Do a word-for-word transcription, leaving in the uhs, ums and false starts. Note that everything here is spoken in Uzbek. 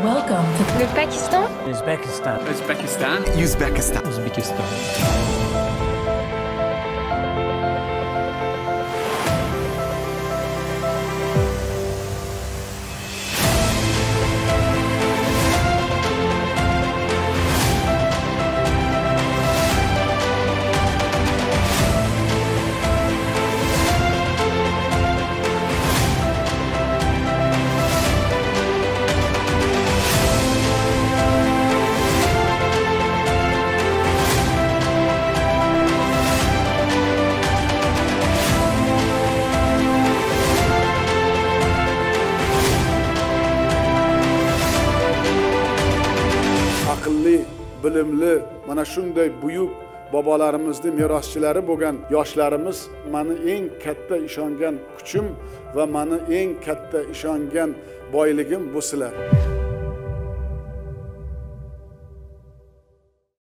Welcome to Le Pakistan. Uzbekistan. Uzbekistan. Uzbekistan. Uzbekistan. Aqlli, bilimli, mana shunday buyuk bobolarimizning meroschilari bo'lgan yoshlarimiz meni eng katta ishongan kuchim va meni eng katta ishongan boyligim bu sizlar.